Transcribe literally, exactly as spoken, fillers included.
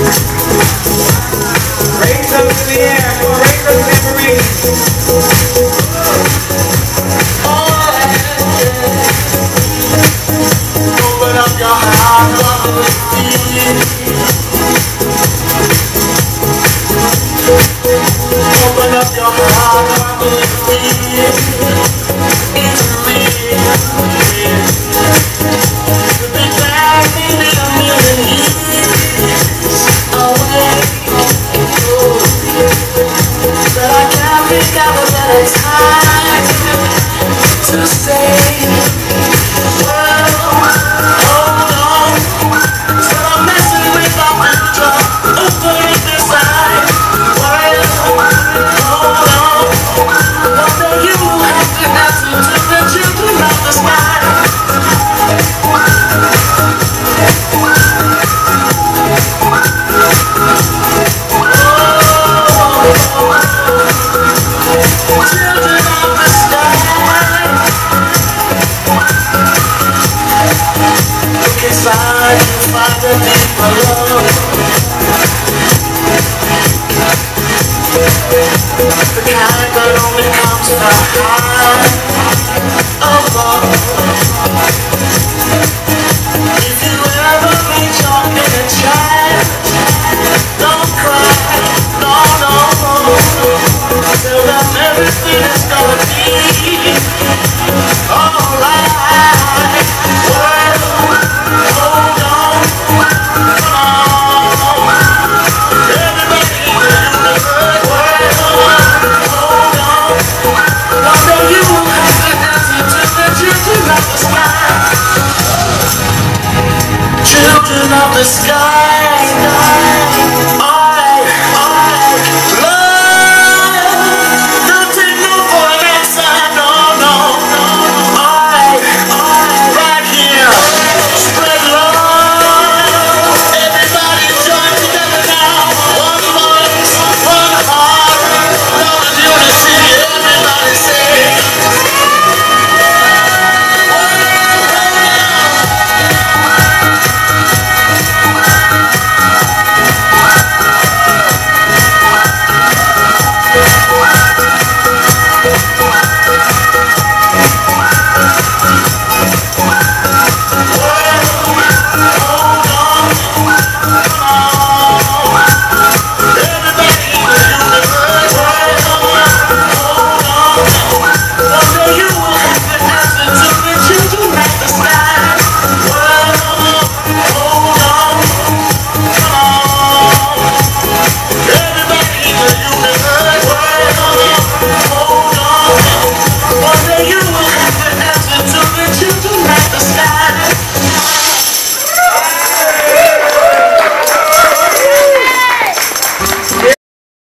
Raise up in the air, come on, raise up tambourines. Open up your heart, love me. Open up your heart, love me. Into me. You'll be back maybe a million years away. But I can't think of a better time to say, well, hold on. Stop messing with my future. Open it inside. Well, hold on. One day you have to answer to the children of the sky. Children of the sky. Look inside, you find a deeper love. The kind that only comes from high above.